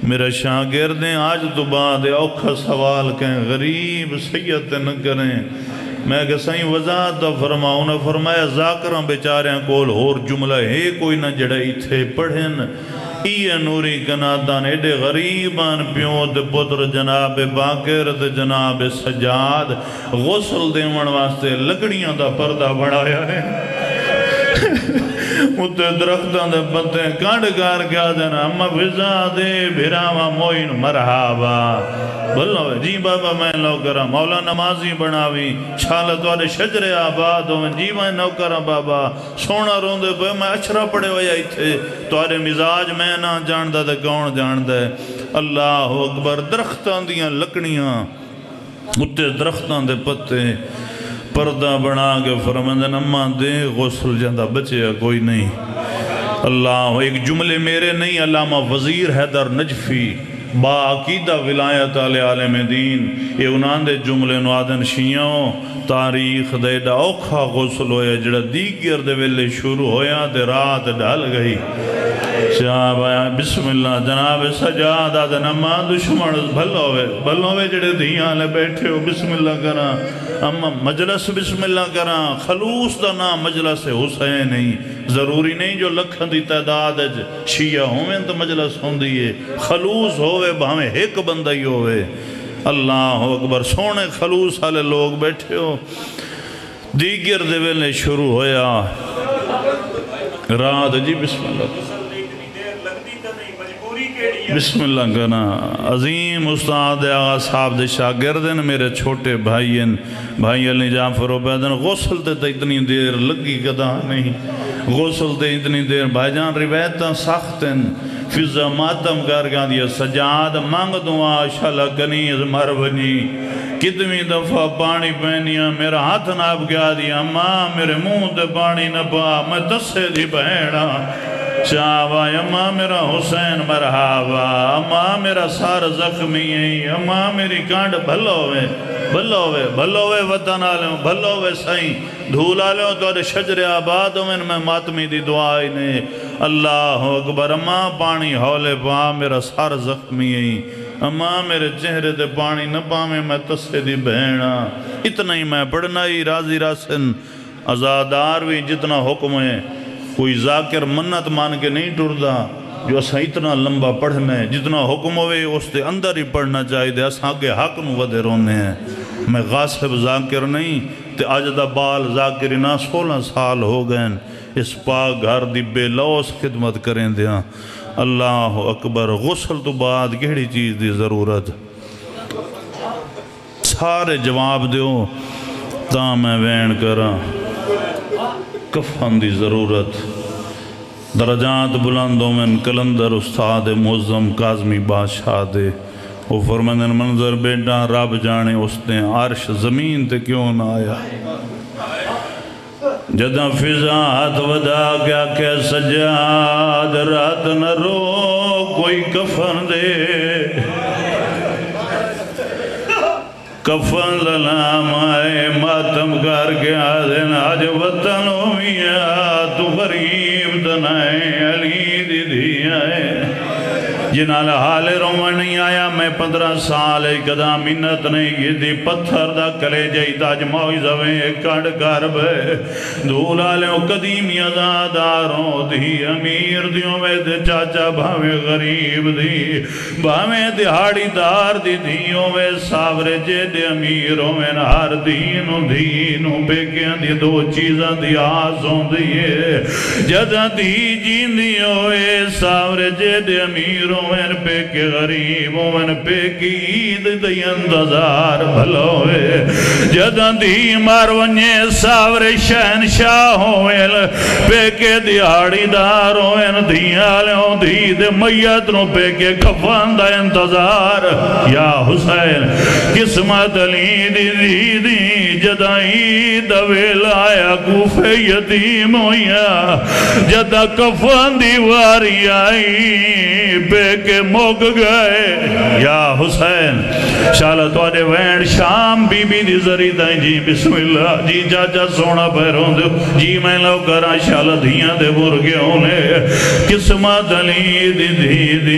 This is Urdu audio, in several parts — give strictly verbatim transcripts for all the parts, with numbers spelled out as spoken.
میرا شاگردیں آج تو بعد اوکھا سوال کہیں غریب سید نہ کریں میں کہ سائیں وضاحت دا فرماؤں نے فرمایا ذاکران بیچاریاں کول اور جملہ ہے کوئی نہ جڑائی تھے پڑھن یہ نوری کنادان ایڈے غریبان پیوت پتر جناب باقر تے جناب سجاد غسل دیون واسطے لکڑیاں دا پردہ بڑھایا ہے اتے درختان دے پتے کانڈ کار کیا دینا اما فضا دے بھراوا موین مرحابا بلو جی بابا میں نوکرہ مولا نمازی بناوی چھالت والے شجر آباد ہوئے جی میں نوکرہ بابا سونا روندے پہ میں اچھرا پڑے ہوئے آئی تھے توارے مزاج میں نہ جاندہ دے کون جاندہ اللہ اکبر درختان دیاں لکڑیاں اتے درختان دے پتے پردہ بنا کے فرمندن اماں دے غسل جاندہ بچے کوئی نہیں اللہ ایک جملے میرے نہیں علامہ وزیر حیدر نجفی با عقیدہ ولایت علی عالم دین یہ انہاں دے جملے نوادن شیعوں تاریخ دے دا اوکھا غسل ہویا جڑا دیگر دے ویلے شروع ہویا دے رات ڈال گئی شاہب آیا بسم اللہ جناب سجاد آدھن اماں دشمن بھلو ہوئے بھلو ہوئے جڑے دیاں لے بیٹھے ہو بسم اللہ کرا اما مجلس بسم اللہ کرا خلوص دا نام مجلس حسین نہیں ضروری نہیں جو لکھن دی تعداد شیعہ ہوئے تو مجلس ہوں دیئے خلوص ہوئے بہمیں ایک بندہ ہی ہوئے اللہ اکبر سونے خلوص والے لوگ بیٹھے ہو دیگر دے ویلے شروع ہویا رات جی بسم اللہ بسم اللہ کہنا عظیم استاد آغا صاحب دے شاگردن میرے چھوٹے بھائین بھائی علی جعفر عبیدن غسل تے اتنی دیر لگی کدا نہیں غسل تے اتنی دیر بھائی جان روایتاں سختن فضا ماتم کر گا دیا سجاد مانگ دعا شالا کنیز مرونی کتنی دفعہ پانی پہنیا میرا ہاتھ ناب گیا دیا ماں میرے منہ تے پانی نہ پا میں تسے دی بہیڑا شاہبہ اماں میرا حسین مرحابا اماں میرا سار زخمی ہے اماں میری کانڈ بھلو ہوئے بھلو ہوئے بھلو ہوئے وطن آلے بھلو ہوئے سائیں دھول آلے تو آدھے شجر آباد ہوئے میں ماتمی دی دعائی نے اللہ اکبر اماں پانی ہولے پا میرا سار زخمی ہے اماں میرے چہرے دے پانی نہ پامے میں تسے دی بہنہ اتنا ہی میں پڑھنا ہی راضی راسن ازادار بھی جتنا حکم ہے کوئی ذاکر منت مان کے نہیں ٹردا جو اساں اتنا لمبا پڑھنا ہے جتنا حکم ہوئے اس دے اندر ہی پڑھنا چاہیے دے اساں کے حق نو ودے رونے ہیں میں غاصب ذاکر نہیں تے آج دا بال ذاکر نہ سولہ سال ہو گئے اس پاک گھر دی بے لوس خدمت کریں دیا اللہ اکبر غسل تو بعد کہڑی چیز دی ضرورت سارے جواب دیو تا میں وین کرا کفن دی ضرورت درجات بلندوں میں کلندر استاد معظم کاظمی بادشاہ دے وہ فرمندن منظر بیٹا رب جانے اس نے عرش زمین تے کیوں نہ آیا جدہ فضا ہاتھ ودا کیا کہ سجاد رات نہ رو کوئی کفن دے کفن للام آئے ماتم کر کے آدھن آج وطن ہویا تو غریب دنائے علی دی دی آئے جنال حال رومن نہیں آیا میں پندرہ سال کدا منت نہیں کی دی پتھر دا کلے جائی تاج موئزویں کڑ کرب دھولا لیں قدیمی ازاداروں دی امیر دیوں میں دے چاچا بھاویں غریب دی بھاویں دہاڑی دار دی دیوں میں ساورے جے دے امیروں میں ہر دینوں دینوں پہ کیا دی دو چیزاں دی آسوں دیئے جدہ دی جین دیوں میں ساورے جے دے امیروں میں پہ کے غریبوں میں پہ کی عید دی انتظار بھلوئے جدہ دی مارونیے ساورے شہنشاہوں میں پہ کے دیاڑی داروں میں دیالیوں دی دے میتنوں پہ کے کفن دا انتظار یا حسین قسمت لی دی دی دی جدہ عید ویل آیا کوفے یتیم ہویا جدہ کفن دیواری آئی پہ کے موگ گئے یا حسین شالہ توڑے وین شام بی بی دی ذری دائیں جی بسم اللہ جی چاچا سونا پیروں دے جی میں لو کرا شالہ دھیاں دے برگے ہونے قسمت لی دی دی دی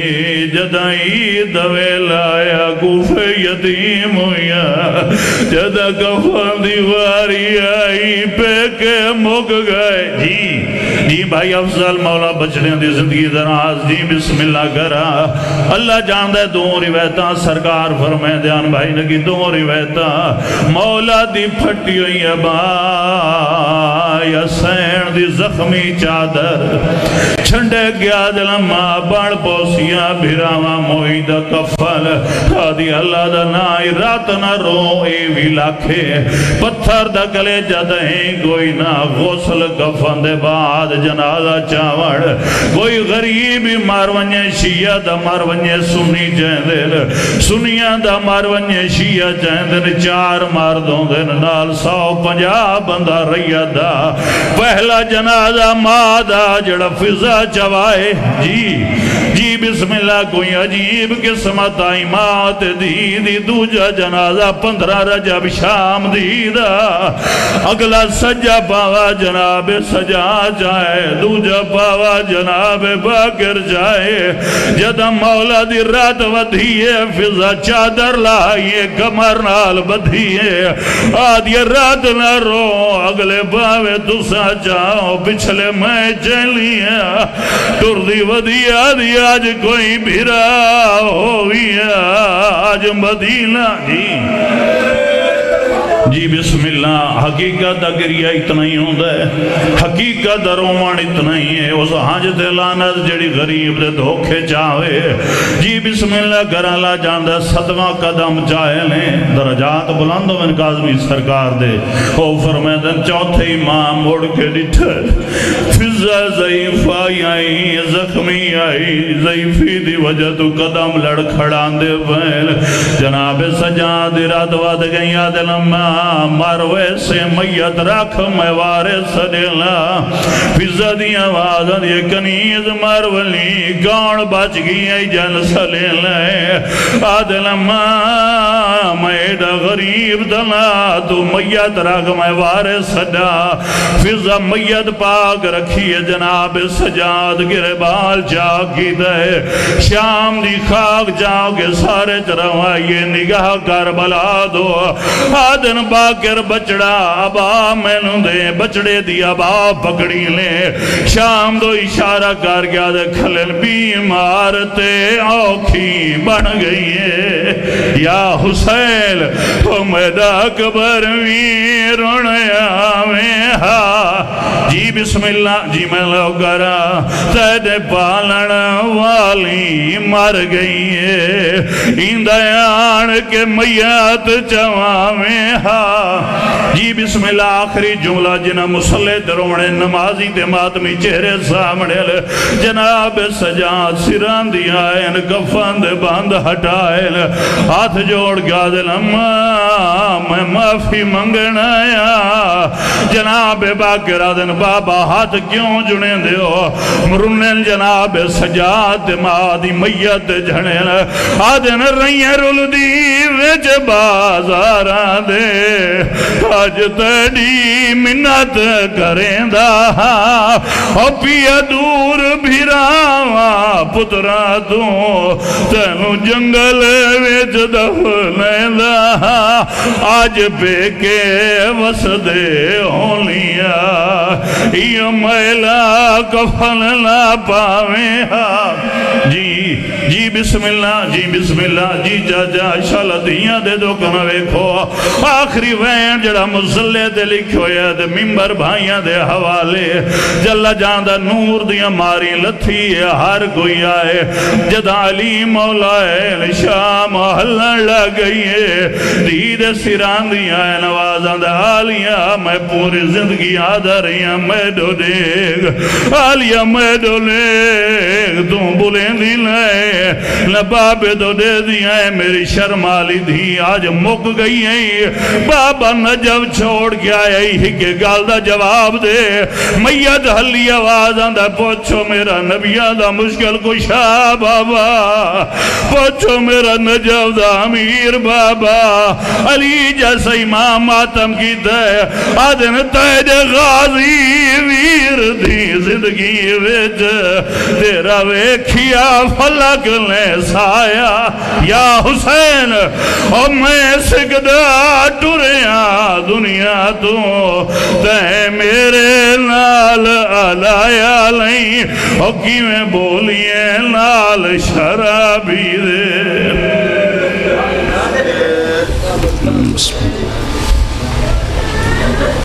جدائی دویل آیا کوفے یتیم ہویا جدہ کفن دیواری آئی پہ کے مک گئے جی جی بھائی افضل مولا بچڑے دی زندگی دراز جی بسم اللہ کرا اللہ جاندہ دو روایتاں سرکار فرمائے دیان بھائی نگی دو روایتاں مولا دی پھٹی ہوئی ابا یا سین دی زخمی چادر چھنڈے گیا دلما بڑ پوسیاں بھراواں موئی دا کفل آدھی اللہ دا نائی رات نہ رو اے بھی لاکھے پتھر دا کلے جدہیں کوئی نہ غسل کفن دے بعد جنازہ چاوڑ کوئی غریبی مارونجے شیعہ دا مارونجے سنی جہندر سنیاں دا مارونجے شیعہ جہندر چار ماردوں دن نال سو پنجا بندہ ریا دا پہلا جنازہ مادہ جڑا فضا چوائے جی جی بسم اللہ کوئی عجیب قسمت آئی مات دی دی دوجہ جنازہ پندرہ رجب شام دی دا اگلا سجا پاوا جناب سجا جائے دوجہ پاوا جناب باکر جائے جدہ مولا دی رات ودھیے فضا چادر لائیے کمر نال بدھیے آدھی رات نہ رو اگلے باوے دوسا جاؤ پچھلے میں چلیے ٹردی ودھی آدھی آج کوئی بھرا ہوئی آج مدینہ جی جی بسم اللہ حقیقت اگریہ اتنا ہی ہوں دے حقیقت رومان اتنا ہی ہے اس حاجت لانت جڑی غریب دے دھوکے چاہوے جی بسم اللہ کرالا جاندہ صدوہ قدم چاہے لیں درجات بلندوں میں کاظمی سرکار دے او فرمیدن چوتھے امام مڑ کے ڈٹھر فضا ضعیفائی آئی زخمی آئی ضعیفی دی وجہ تو قدم لڑ کھڑان دے بین جناب سجاد رات واد گئی آدلمہ مروے سے میت رکھ میں وارث دیلا فضا دی آواز دی کنیز مرولی گاؤں بچ گئی ای جن سلے لے آدلما میڈا غریب دلا تو میت رکھ میں وارث دا فضا میت پاک رکھی جناب سجاد گربال جاگی دے شام دی خاک جاؤ کے سارے چروائیے نگاہ کربلا دو آدن باکر بچڑا ابا مینوں دے بچڑے دی ابا پکڑی لے شام دو اشارہ کر گیا دے کھلن بیمار تے آنکھی بن گئی ہے یا حسین تو میدہ اکبر ویرونیا میں ہاں جی بسم اللہ جی میں لو کرا تید پالن والی مر گئی ہے ایندیان کے میت چواں میں ہاں جی بسم اللہ آخری جملہ جنہ مسلح دروڑے نمازی دے ماتمی چہرے سامنے لے جناب سجاد سران دیا ان کفن دے باندھ ہٹائے لے ہاتھ جوڑ گیا دل اماں میں معافی منگنا یا جناب باکر آدن بابا ہاتھ کیوں جنے دے ہو مرنن جناب سجاد دے مادی میت جھنے لے آدن رئیے رول دی ویچ بازاران دے آج تیڑی منت کریں دا او پیا دور بھیراواں پترا تو تینو جنگل ویچ دفنے دا آج بے کے وسدے ہونیا یہ میلا کفن لا پاویں جی جی بسم اللہ جی بسم اللہ جی جا جا شاءاللہ دیاں دے دو کنا ویکھو آخری وین جڑا مسلح دے لکھو یا دے ممبر بھائیاں دے حوالے جلہ جاندہ نور دیاں ماری لتھی ہر کوئی آئے جدا علی مولا ہے شام حلن لگئی ہے دید سران دیاں نوازاں دے آلیاں میں پوری زندگی آدھا رہیاں میں دو دیگ آلیاں میں دو لیگ تم بولیں دی لائے لباب دو دے دیاں میری شرمالی دی آج مک گئی ہے بابا نجب چھوڑ کے آئے ہی کہ گال دا جواب دے میت حلی آواز آندہ پوچھو میرا نبیہ دا مشکل کشا بابا پوچھو میرا نجب دا امیر بابا علی جیسا امام آتم کی دے آدن تید غازی ویر دی زندگی ویچ تیرا ویکھیا فلک نے سایا یا حسین او میں سکدا ٹریا دنیا تو تے میرے نال علایا لیں او کی میں بولیے نال شرابی دے